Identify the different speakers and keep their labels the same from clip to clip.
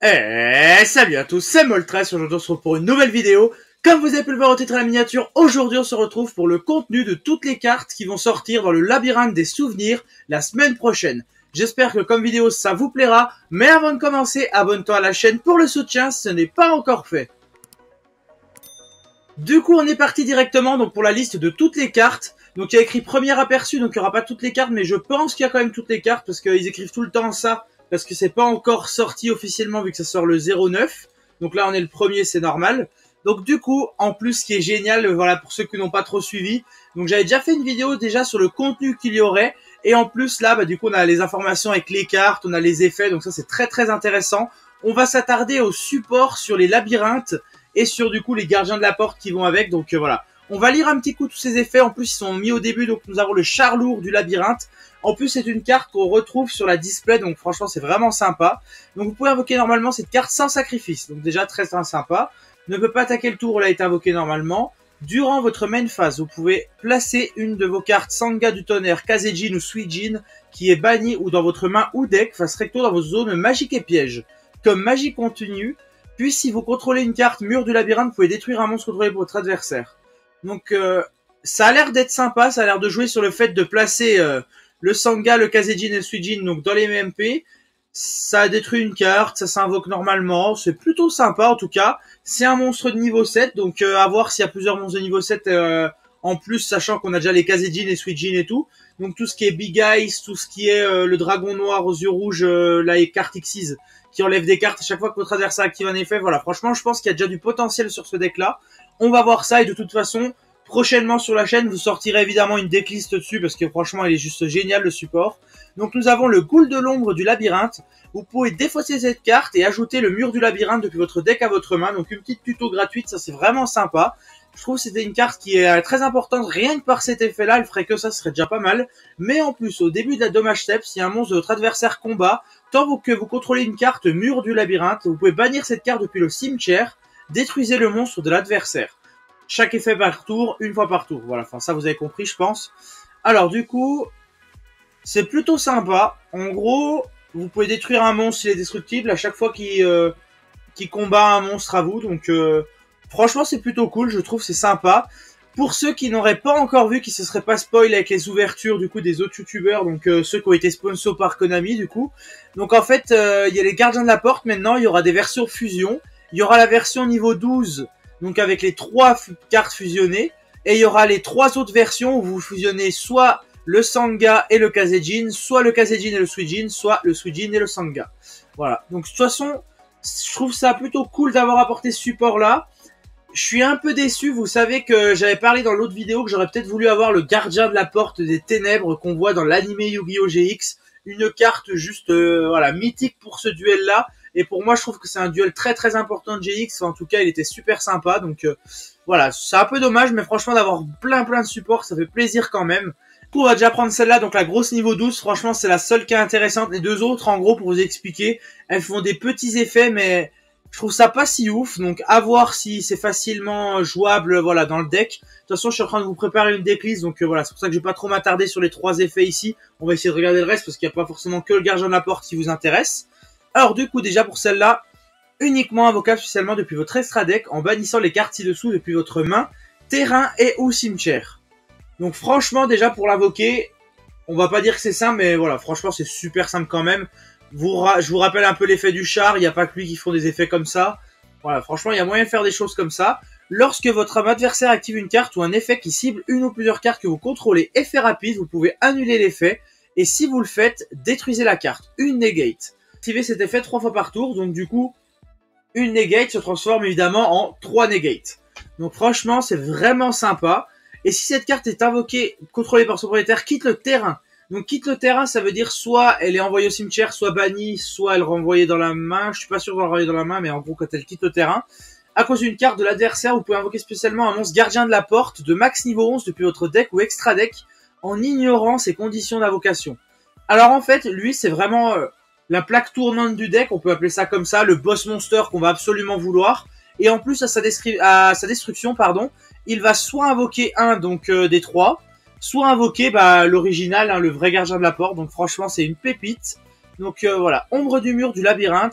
Speaker 1: Salut à tous, c'est Moltres, aujourd'hui on se retrouve pour une nouvelle vidéo. Comme vous avez pu le voir au titre de la miniature, aujourd'hui on se retrouve pour le contenu de toutes les cartes qui vont sortir dans le labyrinthe des souvenirs la semaine prochaine. J'espère que comme vidéo ça vous plaira, mais avant de commencer, abonne-toi à la chaîne pour le soutien si ce n'est pas encore fait. Du coup on est parti directement donc pour la liste de toutes les cartes. Donc il y a écrit premier aperçu, donc il n'y aura pas toutes les cartes, mais je pense qu'il y a quand même toutes les cartes parce qu'ils écrivent tout le temps ça. Parce que c'est pas encore sorti officiellement vu que ça sort le 09. Donc là on est le premier, c'est normal. Donc du coup, en plus ce qui est génial, voilà pour ceux qui n'ont pas trop suivi. Donc j'avais déjà fait une vidéo déjà sur le contenu qu'il y aurait. Et en plus là, du coup on a les informations avec les cartes, on a les effets. Donc ça c'est très très intéressant. On va s'attarder au support sur les labyrinthes. Et sur du coup les gardiens de la porte qui vont avec. Donc voilà. On va lire un petit coup tous ces effets. En plus ils sont mis au début. Donc nous avons le char lourd du labyrinthe. En plus, c'est une carte qu'on retrouve sur la display, donc franchement, c'est vraiment sympa. Donc, vous pouvez invoquer normalement cette carte sans sacrifice. Donc, déjà, très sympa. Ne peut pas attaquer le tour, elle a été invoquée normalement. Durant votre main phase, vous pouvez placer une de vos cartes Sangha du tonnerre, Kazejin ou Suijin, qui est bannie ou dans votre main ou deck, face recto dans vos zones magiques et pièges. Comme magie continue, puis si vous contrôlez une carte mur du labyrinthe, vous pouvez détruire un monstre contrôlé par votre adversaire. Donc, ça a l'air d'être sympa, ça a l'air de jouer sur le fait de placer... le Sangha, le Kazejin et le Suijin, donc dans les MP, ça détruit une carte, ça s'invoque normalement, c'est plutôt sympa en tout cas. C'est un monstre de niveau 7, donc à voir s'il y a plusieurs monstres de niveau 7 en plus, sachant qu'on a déjà les Kazejin et Suijin et tout. Donc tout ce qui est Big Eyes, tout ce qui est le dragon noir aux yeux rouges, la carte Xyz, qui enlève des cartes à chaque fois que votre adversaire active un effet. Voilà, franchement je pense qu'il y a déjà du potentiel sur ce deck là. On va voir ça et de toute façon... Prochainement sur la chaîne, vous sortirez évidemment une decklist dessus parce que franchement, il est juste génial le support. Donc nous avons le Ghoul de l'ombre du labyrinthe. Vous pouvez défausser cette carte et ajouter le mur du labyrinthe depuis votre deck à votre main. Donc une petite tuto gratuite, ça c'est vraiment sympa. Je trouve que c'était une carte qui est très importante, rien que par cet effet-là, elle ferait que ça, ce serait déjà pas mal. Mais en plus, au début de la dommage step, si un monstre de votre adversaire combat, tant que vous contrôlez une carte mur du labyrinthe, vous pouvez bannir cette carte depuis le cimetière, détruisez le monstre de l'adversaire. Chaque effet par tour, une fois par tour. Voilà, enfin ça vous avez compris je pense. Alors du coup, c'est plutôt sympa. En gros, vous pouvez détruire un monstre s'il est destructible à chaque fois qu'il combat un monstre à vous. Donc franchement c'est plutôt cool, je trouve c'est sympa. Pour ceux qui n'auraient pas encore vu, qui se seraient pas spoil avec les ouvertures du coup des autres youtubeurs, donc ceux qui ont été sponsors par Konami du coup. Donc en fait, il y a les gardiens de la porte maintenant, il y aura des versions fusion. Il y aura la version niveau 12... donc avec les 3 cartes fusionnées, et il y aura les 3 autres versions où vous fusionnez soit le Sangha et le Kazejin, soit le Kazejin et le Suijin, soit le Suijin et le Sangha. Voilà, donc de toute façon, je trouve ça plutôt cool d'avoir apporté ce support-là. Je suis un peu déçu, vous savez que j'avais parlé dans l'autre vidéo que j'aurais peut-être voulu avoir le gardien de la porte des ténèbres qu'on voit dans l'anime Yu-Gi-Oh! GX, une carte juste voilà mythique pour ce duel-là. Et pour moi, je trouve que c'est un duel très très important de GX. En tout cas, il était super sympa. Donc voilà, c'est un peu dommage, mais franchement, d'avoir plein de supports, ça fait plaisir quand même. Du coup, on va déjà prendre celle-là, donc la grosse niveau 12. Franchement, c'est la seule qui est intéressante. Les deux autres, en gros, pour vous expliquer, elles font des petits effets, mais je trouve ça pas si ouf. Donc à voir si c'est facilement jouable voilà, dans le deck. De toute façon, je suis en train de vous préparer une decklist. Donc voilà, c'est pour ça que je vais pas trop m'attarder sur les 3 effets ici. On va essayer de regarder le reste, parce qu'il n'y a pas forcément que le gardien de la porte qui vous intéresse. Alors du coup déjà pour celle-là, uniquement invocable spécialement depuis votre extra deck en bannissant les cartes ci-dessous depuis votre main, terrain et ou cimetière. Donc franchement déjà pour l'invoquer, on va pas dire que c'est simple mais voilà, franchement c'est super simple quand même. Je vous rappelle un peu l'effet du char, il n'y a pas que lui qui font des effets comme ça. Voilà, franchement il y a moyen de faire des choses comme ça. Lorsque votre adversaire active une carte ou un effet qui cible une ou plusieurs cartes que vous contrôlez, effet rapide, vous pouvez annuler l'effet. Et si vous le faites, détruisez la carte, une negate. Activer cet effet 3 fois par tour, donc du coup, une negate se transforme évidemment en 3 negates. Donc franchement, c'est vraiment sympa. Et si cette carte est invoquée, contrôlée par son propriétaire, quitte le terrain. Donc quitte le terrain, ça veut dire soit elle est envoyée au cimetière, soit bannie, soit elle est renvoyée dans la main. Je suis pas sûr de la renvoyer dans la main, mais en gros, quand elle quitte le terrain, à cause d'une carte de l'adversaire, vous pouvez invoquer spécialement un monstre gardien de la porte de max niveau 11 depuis votre deck ou extra deck, en ignorant ses conditions d'invocation. Alors en fait, lui, c'est vraiment... la plaque tournante du deck, on peut appeler ça comme ça, le boss monster qu'on va absolument vouloir. Et en plus, à sa destruction, il va soit invoquer un des 3, soit invoquer l'original, le vrai gardien de la porte. Donc franchement, c'est une pépite. Donc voilà, ombre du mur du labyrinthe.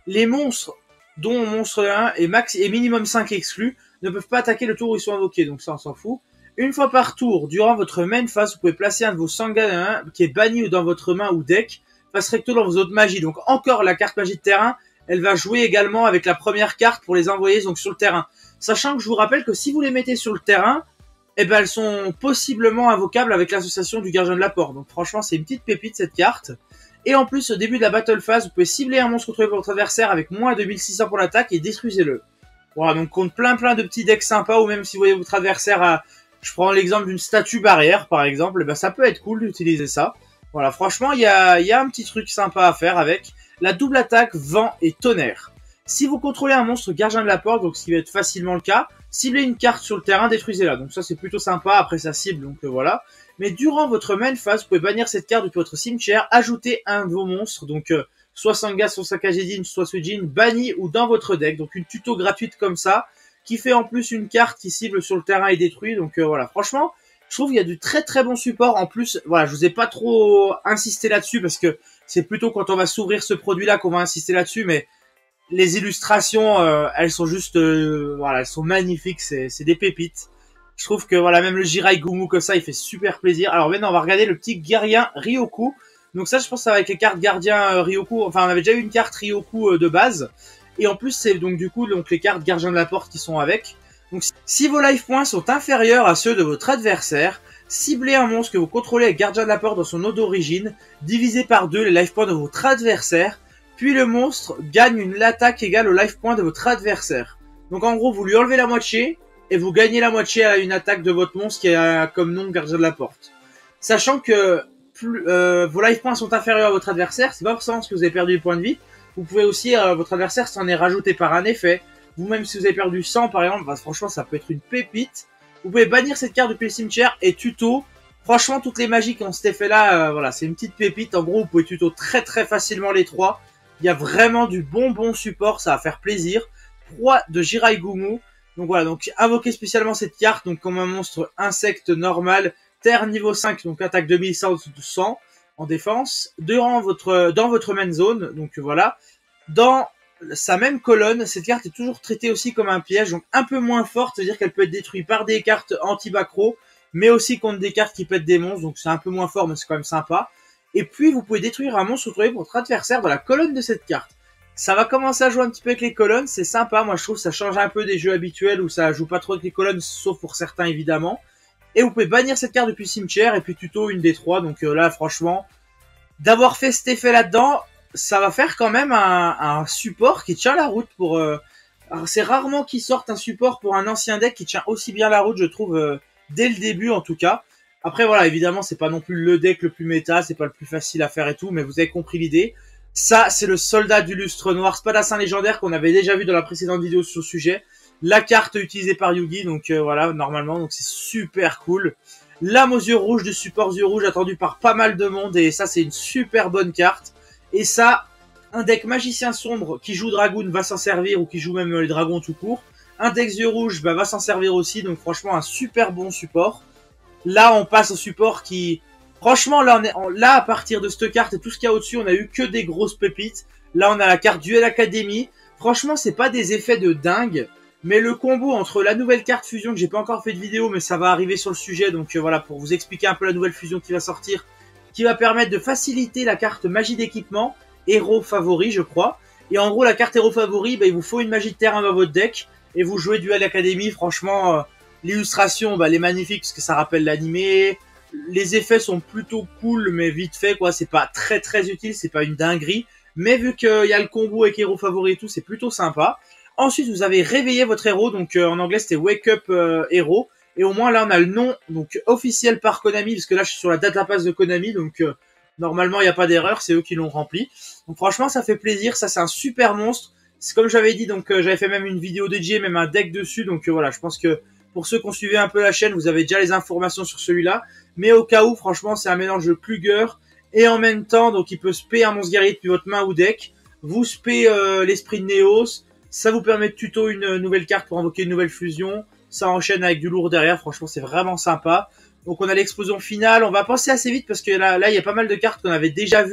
Speaker 1: Les monstres dont monstre 1 et minimum 5 exclus ne peuvent pas attaquer le tour où ils sont invoqués, donc ça on s'en fout. Une fois par tour, durant votre main phase, vous pouvez placer un de vos Sanguins qui est banni ou dans votre main ou deck, face recto dans vos autres magies. Donc encore la carte magie de terrain, elle va jouer également avec la première carte pour les envoyer donc sur le terrain. Sachant que je vous rappelle que si vous les mettez sur le terrain, eh ben elles sont possiblement invocables avec l'association du gardien de la porte. Donc franchement c'est une petite pépite cette carte. Et en plus au début de la battle phase, vous pouvez cibler un monstre contrôlé par votre adversaire avec moins de 1600 pour l'attaque et détruisez-le. Voilà, donc contre plein de petits decks sympas, ou même si vous voyez votre adversaire à... Je prends l'exemple d'une statue barrière par exemple, eh ben ça peut être cool d'utiliser ça. Voilà, franchement il y a un petit truc sympa à faire avec la double attaque vent et tonnerre. Si vous contrôlez un monstre gardien de la porte, donc ce qui va être facilement le cas, ciblez une carte sur le terrain, détruisez-la. Donc ça c'est plutôt sympa, après ça cible, donc voilà. Mais durant votre main phase, vous pouvez bannir cette carte depuis votre cimetière, ajouter un de vos monstres, donc soit Sanga, soit Sakajidin, soit Suijin, banni ou dans votre deck. Donc une tuto gratuite comme ça, qui fait en plus une carte qui cible sur le terrain et détruit. Donc voilà, franchement, je trouve qu'il y a du très bon support. En plus, voilà, je vous ai pas trop insisté là-dessus, parce que c'est plutôt quand on va s'ouvrir ce produit-là qu'on va insister là-dessus, mais... Les illustrations, elles sont juste, voilà, elles sont magnifiques, c'est des pépites. Je trouve que voilà, même le Jirai Gumu comme ça, il fait super plaisir. Alors maintenant, on va regarder le petit Guerrien Ryoku. Donc ça, je pense que ça va avec les cartes gardiens Ryoku. Enfin, on avait déjà eu une carte Ryoku de base. Et en plus, c'est donc du coup donc les cartes gardiens de la porte qui sont avec. Donc si vos life points sont inférieurs à ceux de votre adversaire, ciblez un monstre que vous contrôlez avec gardien de la porte dans son eau d'origine, divisez par 2 les life points de votre adversaire. Puis le monstre gagne une attaque égale au life point de votre adversaire. Donc en gros, vous lui enlevez la moitié, et vous gagnez la moitié à une attaque de votre monstre qui a comme nom gardien de la porte. Sachant que plus, vos life points sont inférieurs à votre adversaire, c'est pas forcément parce que vous avez perdu des points de vie. Vous pouvez aussi, votre adversaire s'en est rajouté par un effet. Vous-même, si vous avez perdu 100 par exemple, bah, franchement ça peut être une pépite. Vous pouvez bannir cette carte depuis le cimetière et tuto. Franchement, toutes les magies qui ont cet effet-là, voilà, c'est une petite pépite. En gros, vous pouvez tuto très facilement les 3. Il y a vraiment du bon support, ça va faire plaisir. Proie de Jirai Gumu. Donc voilà, donc invoquez spécialement cette carte, donc comme un monstre insecte normal, terre niveau 5, donc attaque 2100 en défense, dans votre main zone, donc voilà. Dans sa même colonne, cette carte est toujours traitée aussi comme un piège, donc un peu moins forte, c'est-à-dire qu'elle peut être détruite par des cartes anti-bacro, mais aussi contre des cartes qui pètent des monstres, donc c'est un peu moins fort, mais c'est quand même sympa. Et puis, vous pouvez détruire un monstre trouvé pour votre adversaire dans la colonne de cette carte. Ça va commencer à jouer un petit peu avec les colonnes, c'est sympa. Moi, je trouve que ça change un peu des jeux habituels où ça joue pas trop avec les colonnes, sauf pour certains, évidemment. Et vous pouvez bannir cette carte depuis le cimetière et puis tuto une des 3. Donc là, franchement, d'avoir fait cet effet là-dedans, ça va faire quand même un support qui tient la route pour... c'est rarement qu'ils sortent un support pour un ancien deck qui tient aussi bien la route, je trouve, dès le début en tout cas. Après voilà, évidemment c'est pas non plus le deck le plus méta, c'est pas le plus facile à faire et tout, mais vous avez compris l'idée. Ça c'est le soldat du lustre noir, spadassin légendaire qu'on avait déjà vu dans la précédente vidéo sur le sujet. La carte utilisée par Yugi, donc voilà, normalement, donc c'est super cool. Lame aux yeux rouges du support yeux rouges attendu par pas mal de monde, et ça c'est une super bonne carte. Et ça, un deck magicien sombre qui joue Dragoon va s'en servir, ou qui joue même les dragons tout court. Un deck yeux rouges bah, va s'en servir aussi, donc franchement un super bon support. Là, on passe au support qui... Franchement, là, là, à partir de cette carte et tout ce qu'il y a au-dessus, on a eu que des grosses pépites. Là, on a la carte Duel Academy. Franchement, c'est pas des effets de dingue. Mais le combo entre la nouvelle carte fusion, que j'ai pas encore fait de vidéo, mais ça va arriver sur le sujet. Donc voilà, pour vous expliquer un peu la nouvelle fusion qui va sortir. Qui va permettre de faciliter la carte magie d'équipement. Héros favori, je crois. Et en gros, la carte héros favori, bah, il vous faut une magie de terrain dans votre deck. Et vous jouez Duel Academy, franchement... L'illustration, bah, elle est magnifique parce que ça rappelle l'animé. Les effets sont plutôt cool, mais vite fait, quoi. C'est pas très utile, c'est pas une dinguerie. Mais vu qu'il y a le combo avec héros favori et tout, c'est plutôt sympa. Ensuite, vous avez réveillé votre héros. Donc, en anglais, c'était Wake Up Hero. Et au moins, là, on a le nom donc officiel par Konami. Parce que là, je suis sur la database de Konami. Donc, normalement, il n'y a pas d'erreur. C'est eux qui l'ont rempli. Donc, franchement, ça fait plaisir. Ça, c'est un super monstre. C'est comme j'avais dit. Donc, j'avais fait même une vidéo dédiée, même un deck dessus. Donc, voilà, je pense que... Pour ceux qui ont suivi un peu la chaîne, vous avez déjà les informations sur celui-là. Mais au cas où, franchement, c'est un mélange de Kluger. Et en même temps, donc il peut spé un monstre guerrier depuis votre main ou deck. Vous spé l'esprit de Neos. Ça vous permet de tuto une nouvelle carte pour invoquer une nouvelle fusion. Ça enchaîne avec du lourd derrière. Franchement, c'est vraiment sympa. Donc on a l'explosion finale. On va passer assez vite parce que là, il y a pas mal de cartes qu'on avait déjà vues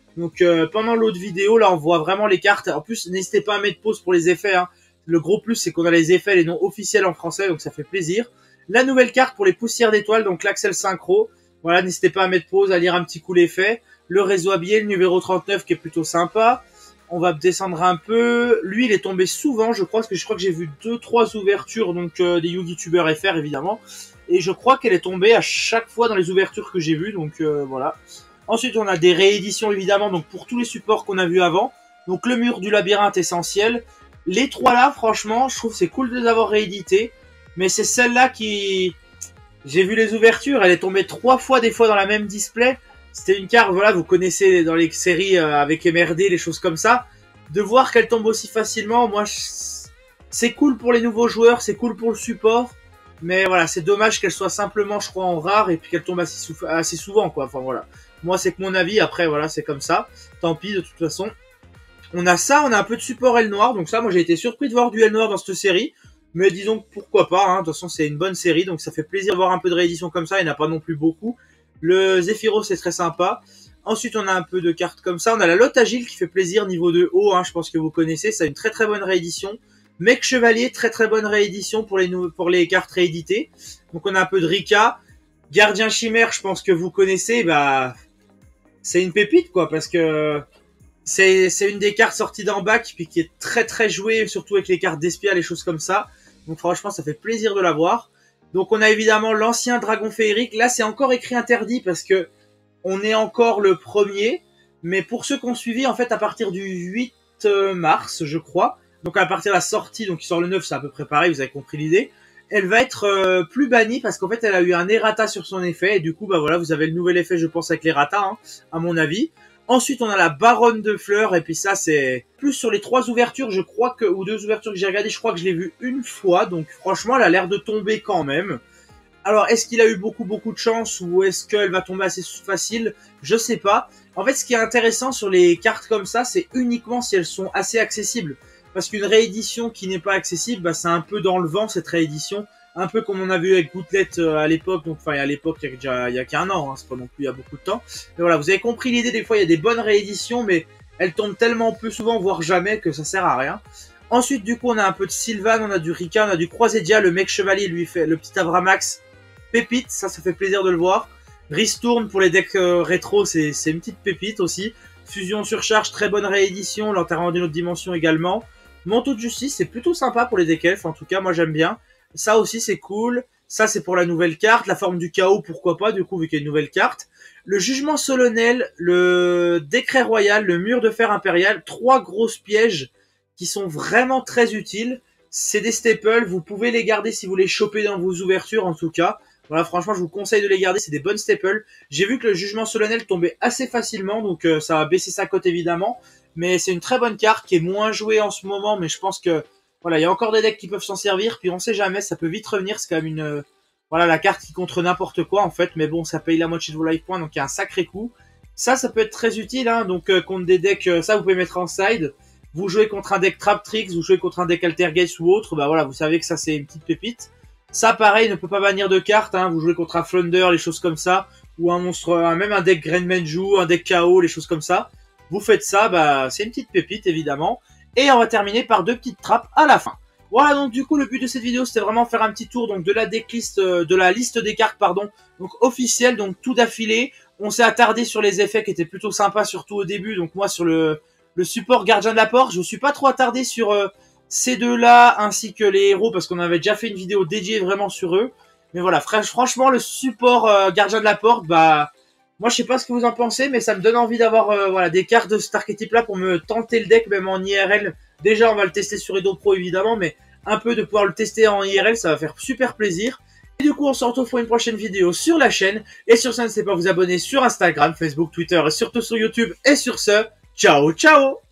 Speaker 1: Donc pendant l'autre vidéo, là on voit vraiment les cartes. En plus, n'hésitez pas à mettre pause pour les effets, hein. Le gros plus, c'est qu'on a les effets, les noms officiels en français, donc ça fait plaisir. La nouvelle carte pour les poussières d'étoiles, donc l'Axel Synchro. Voilà, n'hésitez pas à mettre pause, à lire un petit coup l'effet. Le réseau habillé, le numéro 39 qui est plutôt sympa. On va descendre un peu. Lui, il est tombé souvent, je crois, parce que je crois que j'ai vu 2-3 ouvertures, donc des YouTubers FR évidemment. Et je crois qu'elle est tombée à chaque fois dans les ouvertures que j'ai vues, donc voilà. Ensuite, on a des rééditions évidemment, donc pour tous les supports qu'on a vus avant. Donc le mur du labyrinthe essentiel. Les trois là, franchement, je trouve c'est cool de les avoir réédités. Mais c'est celle-là qui... J'ai vu les ouvertures, elle est tombée 3 fois des fois dans la même display. C'était une carte, voilà, vous connaissez dans les séries avec MRD, les choses comme ça. De voir qu'elle tombe aussi facilement, moi, c'est cool pour les nouveaux joueurs, c'est cool pour le support. Mais voilà, c'est dommage qu'elle soit simplement, je crois, en rare et puis qu'elle tombe assez souvent, quoi. Enfin voilà. Moi, c'est que mon avis, après, voilà, c'est comme ça. Tant pis, de toute façon. On a ça, on a un peu de support aile noire. Donc ça, moi, j'ai été surpris de voir du aile noire dans cette série. Mais disons, pourquoi pas, hein. De toute façon, c'est une bonne série. Donc ça fait plaisir de voir un peu de réédition comme ça. Il n'y en a pas non plus beaucoup. Le Zephyros, c'est très sympa. Ensuite, on a un peu de cartes comme ça. On a la Lotte Agile qui fait plaisir niveau de haut, hein. Je pense que vous connaissez. Ça a une très très bonne réédition. Mec Chevalier, très très bonne réédition pour les cartes rééditées. Donc on a un peu de Rika. Gardien Chimère, je pense que vous connaissez. Bah, c'est une pépite, quoi, parce que c'est une des cartes sorties d'en bac, puis qui est très très jouée, surtout avec les cartes d'espia, les choses comme ça. Donc franchement, ça fait plaisir de la voir. Donc on a évidemment l'ancien dragon féerique. Là, c'est encore écrit interdit parce que on est encore le premier. Mais pour ceux qui ont suivi, en fait, à partir du 8 mars, je crois, donc à partir de la sortie, donc il sort le 9, c'est à peu près pareil, vous avez compris l'idée, elle va être plus bannie parce qu'en fait, elle a eu un errata sur son effet. Et du coup, bah voilà, vous avez le nouvel effet, je pense, avec l'errata, hein, à mon avis. Ensuite, on a la Baronne de Fleurs, et puis ça, c'est plus sur les 3 ouvertures, je crois que, ou 2 ouvertures que j'ai regardées, je crois que je l'ai vue une fois, donc franchement, elle a l'air de tomber quand même. Alors, est-ce qu'il a eu beaucoup de chance, ou est-ce qu'elle va tomber assez facile? Je sais pas. En fait, ce qui est intéressant sur les cartes comme ça, c'est uniquement si elles sont assez accessibles. Parce qu'une réédition qui n'est pas accessible, bah, c'est un peu dans le vent, cette réédition. Un peu comme on a vu avec Goutlet à l'époque, donc enfin à l'époque il y a qu'un an, hein, c'est pas non plus il y a beaucoup de temps. Mais voilà, vous avez compris l'idée, des fois il y a des bonnes rééditions, mais elles tombent tellement peu souvent, voire jamais, que ça sert à rien. Ensuite du coup on a un peu de Sylvan, on a du Rika, on a du Croisédia, le mec chevalier lui fait le petit Avramax, pépite, ça fait plaisir de le voir. Ristourne pour les decks rétro, c'est une petite pépite aussi. Fusion surcharge, très bonne réédition, l'enterrement d'une autre dimension également. Manteau de justice, c'est plutôt sympa pour les decks elfes, en tout cas moi j'aime bien. Ça aussi c'est cool. Ça c'est pour la nouvelle carte. La forme du chaos, pourquoi pas, du coup, vu qu'il y a une nouvelle carte. Le jugement solennel, le décret royal, le mur de fer impérial. 3 grosses pièges qui sont vraiment très utiles. C'est des staples. Vous pouvez les garder si vous les chopez dans vos ouvertures, en tout cas. Voilà, franchement, je vous conseille de les garder. C'est des bonnes staples. J'ai vu que le jugement solennel tombait assez facilement. Donc ça va baisser sa cote évidemment. Mais c'est une très bonne carte qui est moins jouée en ce moment. Mais je pense que voilà, il y a encore des decks qui peuvent s'en servir, puis on sait jamais, ça peut vite revenir, c'est quand même une... voilà, la carte qui contre n'importe quoi, en fait, mais bon, ça paye la moitié de vos life points, donc il y a un sacré coup. Ça peut être très utile, hein, donc contre des decks, ça vous pouvez mettre en side. Vous jouez contre un deck Trap Tricks, vous jouez contre un deck Altergeist ou autre, bah voilà, vous savez que ça c'est une petite pépite. Ça, pareil, ne peut pas bannir de cartes, hein, vous jouez contre un Flunder, les choses comme ça, ou un monstre, même un deck Grand Manju, un deck KO, les choses comme ça. Vous faites ça, bah c'est une petite pépite, évidemment. Et on va terminer par 2 petites trappes à la fin. Voilà, donc du coup le but de cette vidéo c'était vraiment faire un petit tour donc de la decklist, de la liste des cartes pardon, donc officielle, donc tout d'affilée. On s'est attardé sur les effets qui étaient plutôt sympas, surtout au début. Donc moi sur le support gardien de la porte, je me suis pas trop attardé sur ces deux-là ainsi que les héros parce qu'on avait déjà fait une vidéo dédiée vraiment sur eux. Mais voilà, franchement le support gardien de la porte, bah moi je sais pas ce que vous en pensez, mais ça me donne envie d'avoir voilà, des cartes de cet archétype là pour me tenter le deck même en IRL. Déjà on va le tester sur Edo Pro évidemment, mais un peu de pouvoir le tester en IRL, ça va faire super plaisir. Et du coup on se retrouve pour une prochaine vidéo sur la chaîne. Et sur ça, n'hésitez pas à vous abonner sur Instagram, Facebook, Twitter et surtout sur YouTube. Et sur ce, ciao ciao.